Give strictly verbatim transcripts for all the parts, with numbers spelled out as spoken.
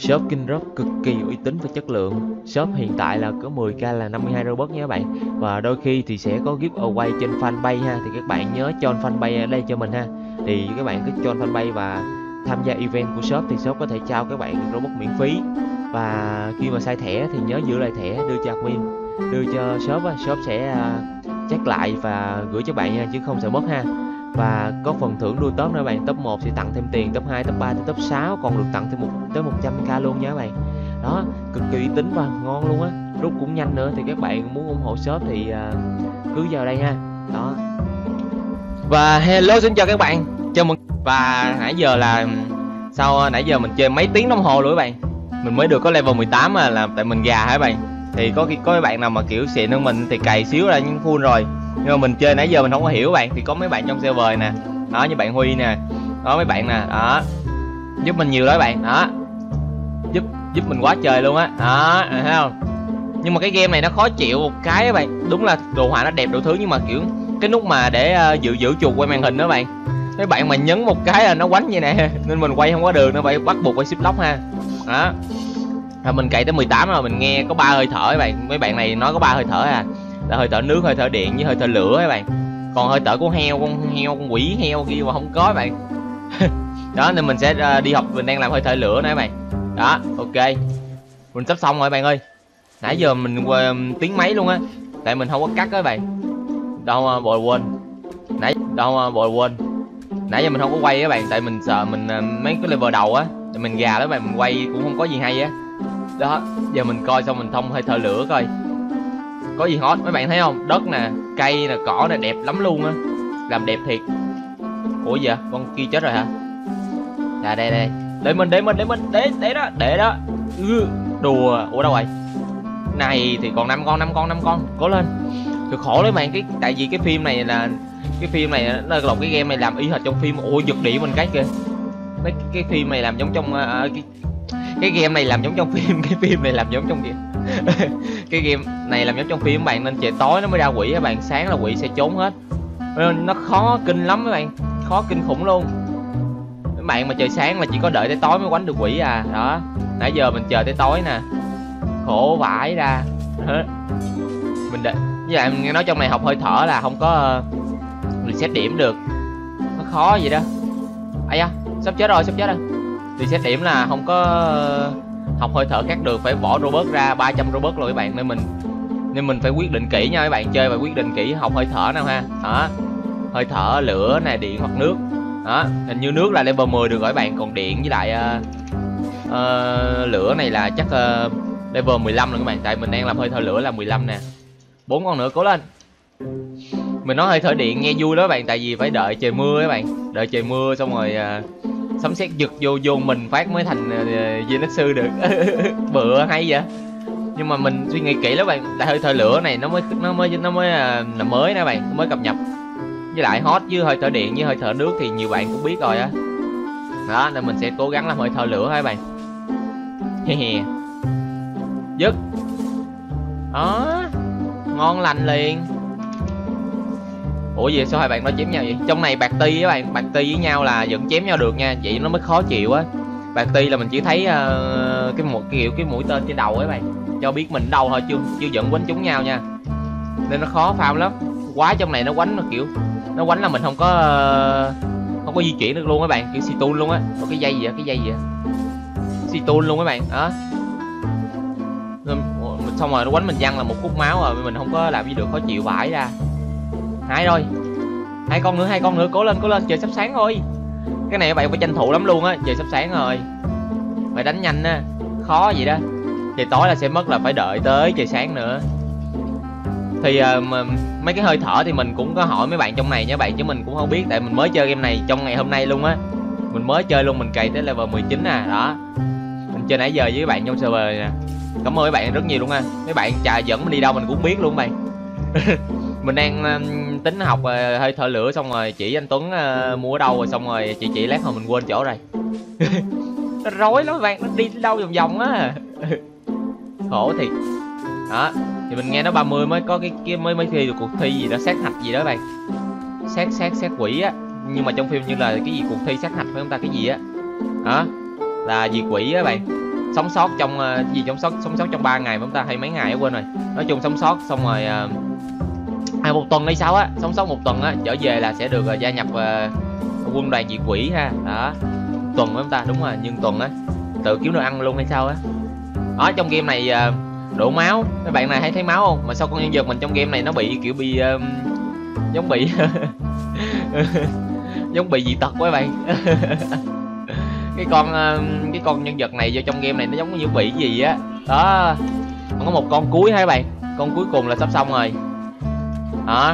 shop Kingdrop cực kỳ uy tín và chất lượng. Shop hiện tại là có mười k là năm mươi hai Robux nha các bạn. Và đôi khi thì sẽ có giveaway trên fanpage ha, thì các bạn nhớ join fanpage ở đây cho mình ha. Thì các bạn cứ join fanpage và tham gia event của shop thì shop có thể trao các bạn Robux miễn phí. Và khi mà sai thẻ thì nhớ giữ lại thẻ đưa cho admin, đưa cho shop á, shop sẽ uh, check lại và gửi cho bạn nha, chứ không sợ mất ha. Và có phần thưởng đua top nữa bạn, top một sẽ tặng thêm tiền, top hai, top ba, top sáu còn được tặng thêm một tới một trăm k luôn nha các bạn. Đó, cực kỳ uy tín và ngon luôn á, rút cũng nhanh nữa. Thì các bạn muốn ủng hộ shop thì uh, cứ vào đây ha. Đó. Và hello, xin chào các bạn. Chào mừng. Và nãy giờ là sau nãy giờ mình chơi mấy tiếng đồng hồ rồi các bạn. Mình mới được có level mười tám mà là tại mình gà hả các bạn. Thì có có các bạn nào mà kiểu xịn hơn mình thì cày xíu là nhưng full rồi. Nhưng mà mình chơi nãy giờ mình không có hiểu bạn. Thì có mấy bạn trong server nè, đó như bạn Huy nè, đó mấy bạn nè, đó giúp mình nhiều đó các bạn, đó giúp giúp mình quá trời luôn á, đó thấy không. Nhưng mà cái game này nó khó chịu một cái các bạn, đúng là đồ họa nó đẹp đủ thứ nhưng mà kiểu cái nút mà để uh, giữ giữ chuột quay màn hình đó bạn, mấy bạn mà nhấn một cái là nó quánh vậy nè, nên mình quay không có được, nó phải bắt buộc phải shift lock ha. Đó rồi mình cày tới mười tám rồi, mình nghe có ba hơi thở các bạn. Mấy bạn này nói có ba hơi thở à, là hơi thở nước, hơi thở điện với hơi thở lửa các bạn. Còn hơi thở của heo, con heo, con quỷ heo kia mà không có các bạn. Đó nên mình sẽ uh, đi học, mình đang làm hơi thở lửa nè các bạn. Đó ok, mình sắp xong rồi các bạn ơi. Nãy giờ mình uh, tiếng mấy luôn á, tại mình không có cắt các bạn. Đâu uh, bồi quên nãy đâu uh, bồi quên nãy giờ mình không có quay các bạn, tại mình sợ mình uh, mấy cái level đầu á thì mình gà đó bạn, mình quay cũng không có gì hay á. Đó giờ mình coi xong mình thông hơi thở lửa coi có gì hot. Mấy bạn thấy không, đất nè, cây nè, cỏ nè, đẹp lắm luôn á, làm đẹp thiệt. Ủa gì vậy, con kia chết rồi hả? À đây đây, để mình để mình để mình để để đó để đó. Ừ, đùa. Ủa đâu rồi? Này thì còn năm con, năm con, năm con, cố lên. Thật khổ đấy bạn, cái tại vì cái phim này là cái phim này nó là cái game này làm y hệt trong phim. Ủa giật điện mình cái kìa. Cái cái phim này làm giống trong uh, cái cái game này làm giống trong phim, cái phim này làm giống trong game. Cái game này làm giống trong phim các bạn, nên trời tối nó mới ra quỷ các bạn, sáng là quỷ sẽ trốn hết. Nên nó khó kinh lắm các bạn, khó kinh khủng luôn. Các bạn mà trời sáng là chỉ có đợi tới tối mới quánh được quỷ à. Đó nãy giờ mình chờ tới tối nè, khổ vãi ra. Mình để với lại nghe nói trong này học hơi thở là không có uh, reset điểm được, nó khó vậy đó. Ây da, sắp chết rồi, sắp chết rồi. Reset điểm là không có uh, học hơi thở khác được, phải bỏ robot ra ba trăm robot rồi các bạn. Nên mình nên mình phải quyết định kỹ nha các bạn, chơi phải quyết định kỹ học hơi thở nào ha. Đó, hơi thở lửa này, điện hoặc nước. Đó, hình như nước là level mười được rồi các bạn, còn điện với lại uh, uh, lửa này là chắc uh, level mười lăm rồi các bạn, tại mình đang làm hơi thở lửa là mười lăm nè. Bốn con nữa, cố lên. Mình nói hơi thở điện nghe vui đó các bạn, tại vì phải đợi trời mưa các bạn, đợi trời mưa xong rồi uh, sấm sét giật vô vô mình phát mới thành uh, viên sư được. Bựa hay vậy. Nhưng mà mình suy nghĩ kỹ lắm bạn, tại hơi thở lửa này nó mới nó mới nó mới uh, là mới nè bạn, mới cập nhật. Với lại hot với hơi thở điện với hơi thở nước thì nhiều bạn cũng biết rồi á. Đó. Đó nên mình sẽ cố gắng làm hơi thở lửa các bạn. Dứt. Đó, ngon lành liền. Ủa gì sao hai bạn nói chém nhau vậy? Trong này bạc ti các bạn, bạc ti với nhau là vẫn chém nhau được nha, vậy nó mới khó chịu á. Bạc ti là mình chỉ thấy uh, cái một kiểu cái mũi tên trên đầu ấy các bạn, cho biết mình đâu thôi, chưa chưa dẫn quánh trúng nhau nha, nên nó khó farm lắm. Quá trong này nó quánh nó kiểu nó quánh là mình không có uh, không có di chuyển được luôn các bạn, kiểu xì tun luôn á. Có cái dây gì vậy, cái dây gì vậy, xì tun luôn các bạn. Đó xong rồi nó quánh mình văng là một khúc máu rồi, mình không có làm gì được, khó chịu vãi ra. Hai rồi, hai con nữa, hai con nữa, cố lên cố lên, trời sắp sáng thôi. Cái này các bạn phải tranh thủ lắm luôn á, trời sắp sáng rồi, phải đánh nhanh á, khó vậy đó. Trời tối là sẽ mất, là phải đợi tới trời sáng nữa. Thì uh, mấy cái hơi thở thì mình cũng có hỏi mấy bạn trong này nha bạn, chứ mình cũng không biết, tại mình mới chơi game này trong ngày hôm nay luôn á, mình mới chơi luôn, mình cày tới level mười chín à. Đó mình chơi nãy giờ với các bạn trong server này nè. Cảm ơn mấy bạn rất nhiều luôn ha, mấy bạn chà dẫn mình đi đâu mình cũng biết luôn bạn. Mình đang uh, tính học uh, hơi thở lửa, xong rồi chỉ anh Tuấn uh, mua ở đâu rồi, xong rồi chị chỉ lát hồi mình quên chỗ rồi. Nó rối lắm các bạn, nó đi đâu vòng vòng á. Khổ thiệt. Đó thì mình nghe nó ba mươi mới có cái, cái mới mới thi được cuộc thi gì đó sát hạch gì đó các bạn, sát sát sát quỷ á, nhưng mà trong phim như là cái gì cuộc thi sát hạch phải không ta, cái gì á. Đó là diệt quỷ á bạn. sống sót trong uh, gì sống sót sống sót trong ba ngày chúng ta hay mấy ngày quên rồi, nói chung sống sót xong rồi uh, à, một tuần hay sao á, sống sót một tuần á trở về là sẽ được uh, gia nhập uh, quân đoàn diệt quỷ ha. Đó, tuần với chúng ta, đúng rồi, nhưng tuần á tự kiếm đồ ăn luôn hay sao á. Ở trong game này uh, đổ máu, mấy bạn này hay thấy máu không? Mà sao con nhân vật mình trong game này nó bị kiểu bị uh, giống bị giống bị dị tật quá bạn. cái con uh, cái con nhân vật này vô trong game này nó giống như bị gì á. Đó, còn có một con cuối hả các bạn, con cuối cùng là sắp xong rồi. Đó,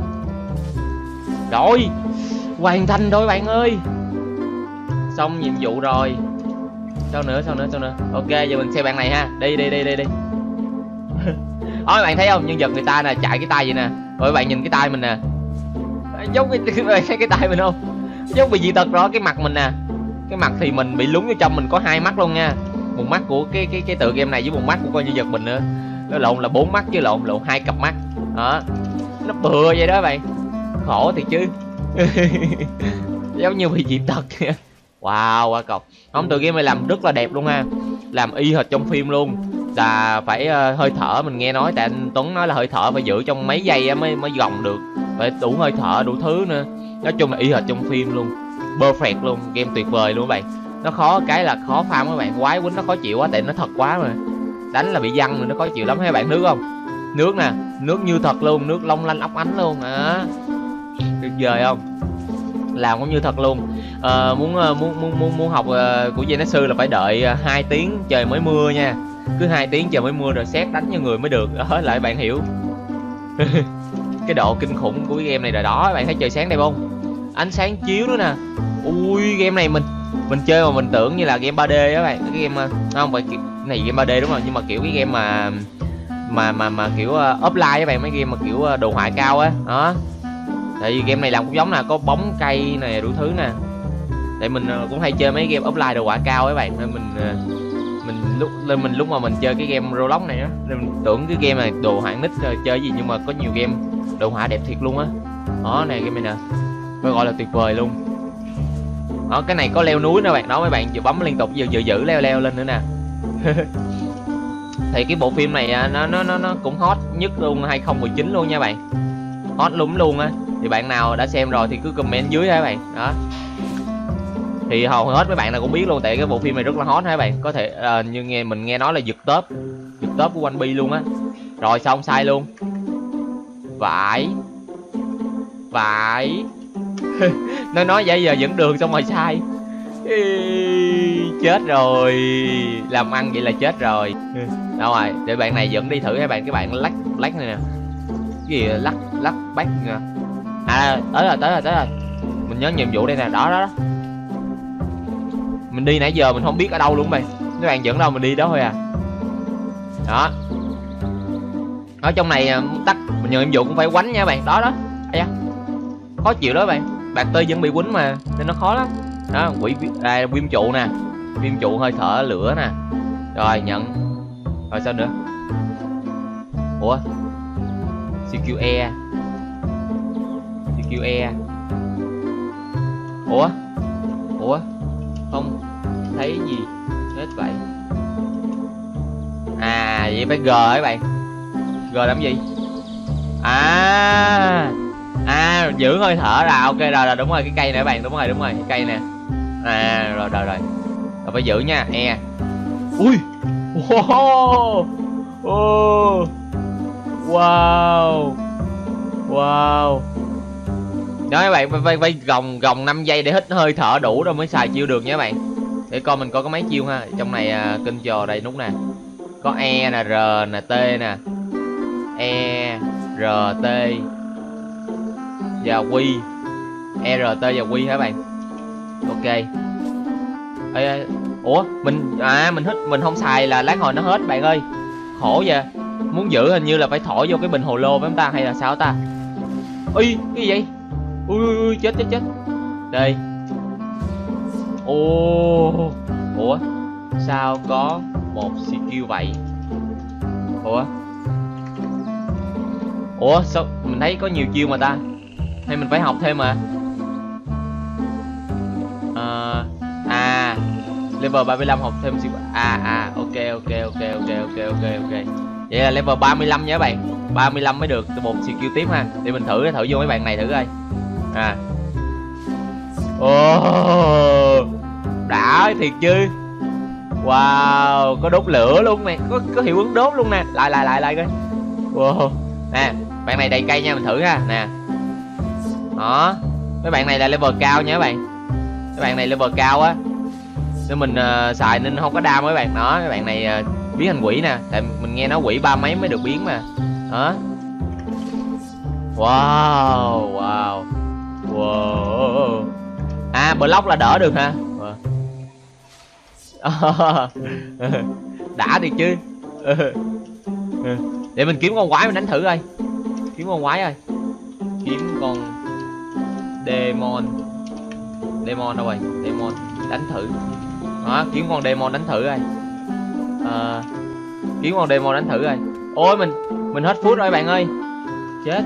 rồi hoàn thành rồi bạn ơi, xong nhiệm vụ rồi. Sao nữa, sao nữa, sao nữa. Ok, giờ mình xem bạn này ha. Đi đi đi đi đi. Ôi bạn thấy không, nhân vật người ta nè chạy cái tay vậy nè. Rồi bạn nhìn cái tay mình nè, giống cái thấy cái tay mình không, giống bị dị tật đó. Cái mặt mình nè, cái mặt thì mình bị lún vô trong, mình có hai mắt luôn nha. Một mắt của cái cái cái tựa game này với một mắt của con nhân vật mình nữa. Nó lộn là bốn mắt chứ lộn lộn hai cặp mắt. Đó, nó bừa vậy đó bạn, khổ thì chứ. Giống như bị dị tật. Wow, quá cọc. Không, tựa game này làm rất là đẹp luôn ha, làm y hệt trong phim luôn. Là phải uh, hơi thở, mình nghe nói tại anh Tuấn nói là hơi thở phải giữ trong mấy giây á mới mới gồng được, phải đủ hơi thở đủ thứ nữa. Nói chung là y hệt trong phim luôn, perfect luôn, game tuyệt vời luôn các bạn. Nó khó cái là khó farm các bạn, quái quýnh nó khó chịu quá tại nó thật quá mà, đánh là bị văng rồi, nó khó chịu lắm. Thấy bạn nước không, nước nè, nước như thật luôn, nước long lanh óng ánh luôn á, tuyệt vời không, làm cũng như thật luôn. À, muốn muốn muốn muốn muốn học uh, của Gen sư là phải đợi uh, hai tiếng trời mới mưa nha, cứ hai tiếng trời mới mưa rồi xét đánh cho người mới được. Đó, lại bạn hiểu cái độ kinh khủng của cái game này rồi đó. Bạn thấy trời sáng đẹp không, ánh sáng chiếu nữa nè. Ui, game này mình mình chơi mà mình tưởng như là game ba D á bạn, cái game không phải kiểu này game ba D đúng rồi, nhưng mà kiểu cái game mà mà mà mà kiểu uh, offline các bạn, mấy game mà kiểu uh, đồ họa cao á. Đó, tại vì game này làm cũng giống nè, có bóng cây nè đủ thứ nè. Tại mình uh, cũng hay chơi mấy game offline đồ họa cao các bạn, nên mình uh, mình lúc lên mình lúc mà mình chơi cái game Roblox này á, nên mình tưởng cái game này đồ họa nít uh, chơi gì, nhưng mà có nhiều game đồ họa đẹp thiệt luôn á. Đó này, game này nè, phải gọi là tuyệt vời luôn. Đó, cái này có leo núi nữa bạn, đó mấy bạn vừa bấm liên tục vừa giữ giữ leo leo lên nữa nè. Thì cái bộ phim này nó nó nó nó cũng hot nhất luôn hai không một chín luôn nha bạn, hot lắm luôn á. Thì bạn nào đã xem rồi thì cứ comment dưới ha các bạn. Đó, thì hầu hết mấy bạn nào cũng biết luôn, tại cái bộ phim này rất là hot ha các bạn. Có thể uh, như nghe mình nghe nói là giật top, giật top của One Piece luôn á. Rồi xong sai luôn, vãi vãi. Nó nói vậy giờ dẫn đường xong rồi sai. Ê, chết rồi, làm ăn vậy là chết rồi. Đâu rồi, để bạn này dẫn đi thử các bạn. Các bạn lắc lắc này nè, cái gì lắc lắc bát nè. À tới rồi tới rồi tới rồi, mình nhớ nhiệm vụ đây nè. Đó đó, đó. Mình đi nãy giờ mình không biết ở đâu luôn bạn, các bạn dẫn đâu mình đi đó thôi à. Đó, ở trong này tắt mình nhận nhiệm vụ cũng phải quánh nha bạn. Đó đó, da, khó chịu đó bạn, bạc tơi vẫn bị quýnh mà nên nó khó lắm. Đó, quỷ à, viêm trụ nè, viêm trụ hơi thở lửa nè. Rồi nhận, rồi sao nữa. Ủa xê quy e, xê quy e. Ủa ủa không thấy gì hết vậy. À vậy phải G hả bạn, G làm gì. À à giữ hơi thở là ok rồi, rồi đúng rồi, cái cây này các bạn, đúng rồi đúng rồi, cái cây nè. À rồi rồi rồi, rồi phải giữ nha. E. Ui wow oh. Wow wow. Đó các bạn, phải phải gồng gồng năm giây để hít hơi thở đủ rồi mới xài chiêu được nha các bạn. Để coi mình có có mấy chiêu ha. Trong này à, kênh trò đây nút nè, có E nè, R nè, T nè, E R T và Q, E R T và Q hả các bạn. Ok. Ê, ủa mình à mình hít mình không xài là lát hồi nó hết bạn ơi, khổ vậy. Muốn giữ hình như là phải thổi vô cái bình hồ lô với chúng ta hay là sao ta. Ui cái gì vậy. Ui, ui, ui chết chết chết. Đây. Ồ. Ủa sao có một skill vậy. Ủa Ủa sao mình thấy có nhiều chiêu mà ta, hay mình phải học thêm mà. À, à level ba mươi lăm học thêm siêu. À à ok ok ok ok ok ok ok. Vậy là level ba mươi lăm nha các bạn. ba mươi lăm mới được một skill tiếp ha. Để mình thử thử vô mấy bạn này thử coi. À. Oh, đã thiệt chứ. Wow, có đốt lửa luôn nè, có có hiệu ứng đốt luôn nè. Lại lại lại lại coi. Wow. Nè, bạn này đầy cây nha, mình thử ha. Nè. Đó. Mấy bạn này là level cao nha các bạn. Mấy bạn này level cao á. Nên mình uh, xài nên không có đam mấy bạn. Đó, mấy bạn này uh, biến thành quỷ nè. Tại mình nghe nói quỷ ba mấy mới được biến mà. Đó. Wow, wow. Wow. À, block là đỡ được hả? Wow. Đã đi chứ. Để mình kiếm con quái mình đánh thử coi. Kiếm con quái ơi. Kiếm con Demon. Demon đâu rồi? Demon đánh thử. Đó, kiếm con Demon đánh thử coi. À, kiếm con Demon đánh thử coi. Ôi mình mình hết phút rồi bạn ơi. Chết.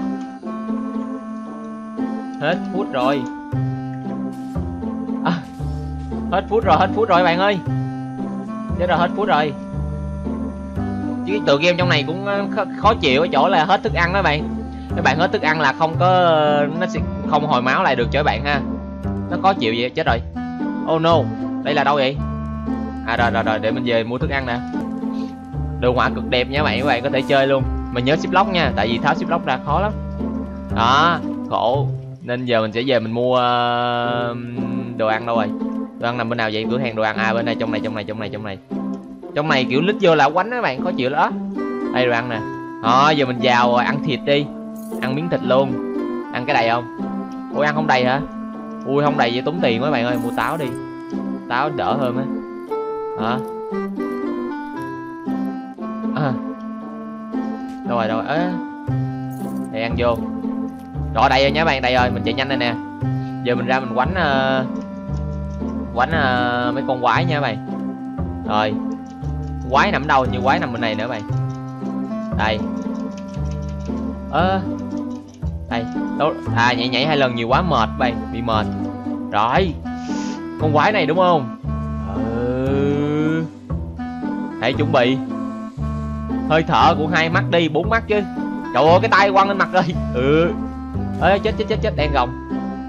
Hết phút rồi. À, hết phút rồi, hết phút rồi bạn ơi. Chết rồi, hết phút rồi. Chứ tựa game trong này cũng khó chịu ở chỗ là hết thức ăn đó bạn. Các bạn hết thức ăn là không có, nó sẽ không hồi máu lại được cho các bạn ha. Nó khó chịu vậy. Chết rồi. Oh no. Đây là đâu vậy? À rồi rồi rồi, để mình về mua thức ăn nè. Đồ họa cực đẹp nha các bạn, các bạn có thể chơi luôn. Mình nhớ ship lock nha, tại vì tháo ship lock ra khó lắm. Đó, khổ. Nên giờ mình sẽ về mình mua uh, đồ ăn đâu rồi? Đồ ăn nằm bên nào vậy? Cửa hàng đồ ăn à, bên này, trong này trong này trong này trong này. Trong này kiểu lít vô là quánh đó các bạn, khó chịu đó. Đây đồ ăn nè. Đó, giờ mình vào ăn thịt đi. Ăn miếng thịt luôn. Ăn cái đầy không? Ui ăn không đầy hả? Ui không đầy vậy tốn tiền mấy bạn ơi, mua táo đi. Táo đỡ hơn á. Hả? À. Đâu rồi đâu rồi? À. Đây ăn vô. Rồi đây rồi nhá bạn, đây rồi, mình chạy nhanh đây nè. Giờ mình ra mình quánh uh, quánh uh, mấy con quái nha các bạn. Rồi. Quái nằm đâu? Như quái nằm bên này nữa bạn. Đây. Ơ. À. Đây. Đâu? À nhảy nhảy hai lần nhiều quá mệt bạn, bị mệt. Rồi. Con quái này đúng không? Ừ. Hãy chuẩn bị. Hơi thở của hai mắt đi, bốn mắt chứ. Trời ơi cái tay quăng lên mặt rồi. Ừ. Ê chết chết chết chết đen gồng.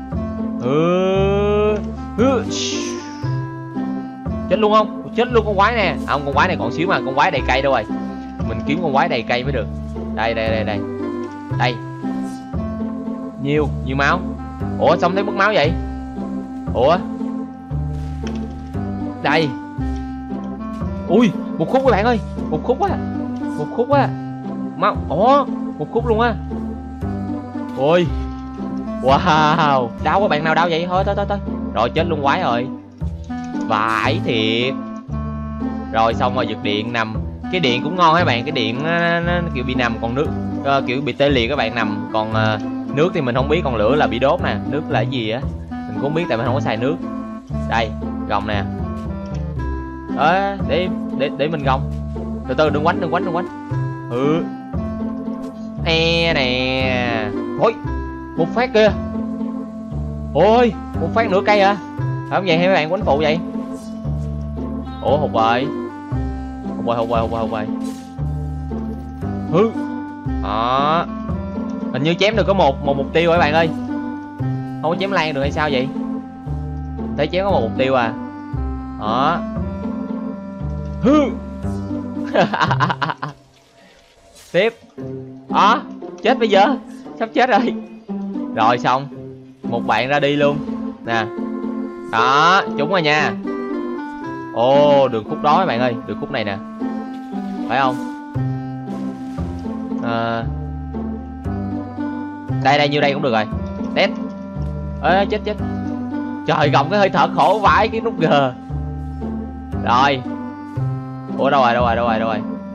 Ừ. Ừ. Chết luôn không? Chết luôn con quái nè. À, không, con quái này còn xíu mà, con quái đầy cây đâu rồi. Mình kiếm con quái đầy cây mới được. Đây đây đây đây. Đây. Nhiều, nhiều máu. Ủa sao không thấy mất máu vậy? Ủa? Đây. Ui, một khúc các bạn ơi. Một khúc á. Một khúc á. Máu. Ủa, một khúc luôn á. Ôi. Wow, đau các bạn nào đau vậy? Thôi thôi thôi thôi. Rồi chết luôn quái rồi. Vãi thiệt. Rồi xong rồi giật điện nằm. Cái điện cũng ngon các bạn, cái điện nó, nó, nó kiểu bị nằm, còn nước uh, kiểu bị tê liệt các bạn nằm, còn uh, nước thì mình không biết, còn lửa là bị đốt nè. Nước là cái gì á mình cũng không biết tại mình không có xài nước. Đây, gồng nè. Ờ, để để để mình gồng. Từ từ đừng quánh đừng quánh đừng quánh. Ừ. E nè. Ôi, một phát kia. Ôi, một phát nửa cây hả? Phải không vậy hay mấy bạn quánh phụ vậy? Ủa hụt rồi. Hụt rồi hụt rồi hụt rồi hụt rồi. Hứ. Đó. Hình như chém được có một một mục tiêu rồi các bạn ơi. Không có chém lan được hay sao vậy? Thấy chém có một mục tiêu à. Đó. Hứ. Tiếp. Đó. Chết bây giờ. Sắp chết rồi. Rồi xong. Một bạn ra đi luôn. Nè. Đó. Trúng rồi nha. Ồ, đường khúc đó các bạn ơi. Đường khúc này nè. Phải không? À... Đây đây, nhiêu đây cũng được rồi. Test. Ê, chết chết. Trời, gồng cái hơi thở khổ vãi cái nút G. Rồi. Ủa đâu rồi đâu rồi đâu rồi đâu rồi.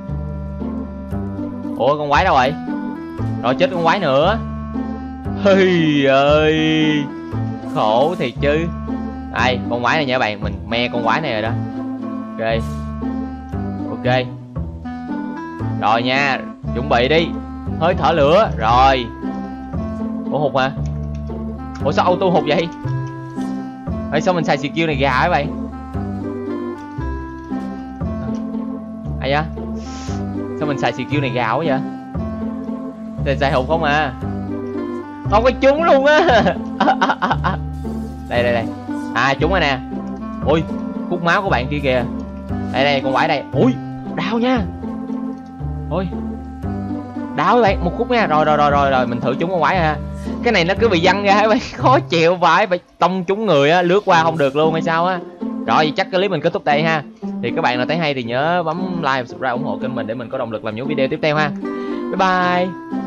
Ủa con quái đâu rồi? Rồi chết con quái nữa. Ây ơi. Khổ thiệt chứ. Đây, con quái này nha các bạn, mình me con quái này rồi đó. Ok. Ok. Rồi nha, chuẩn bị đi. Hơi thở lửa, rồi. Ủa hụt hả? Ủa sao auto hụt vậy? Ê sao mình xài skill này gà các bạn? Ai da, sao mình xài skill này gạo quá vậy? Xài xài hụt không à? Không có trúng luôn á. Đây đây đây. À trúng rồi nè. Ui, hút máu của bạn kia kìa. Đây đây, con quái đây. Ui, đau nha. Ôi, đau các bạn, một khúc nha. Rồi rồi rồi rồi rồi, mình thử trúng con quái ha. Cái này nó cứ bị văng ra các bạn, khó chịu vãi, phải tông trúng người á, lướt qua không được luôn hay sao á. Rồi vậy chắc cái clip mình kết thúc đây ha. Thì các bạn nào thấy hay thì nhớ bấm like và subscribe ủng hộ kênh mình để mình có động lực làm những video tiếp theo ha. Bye bye.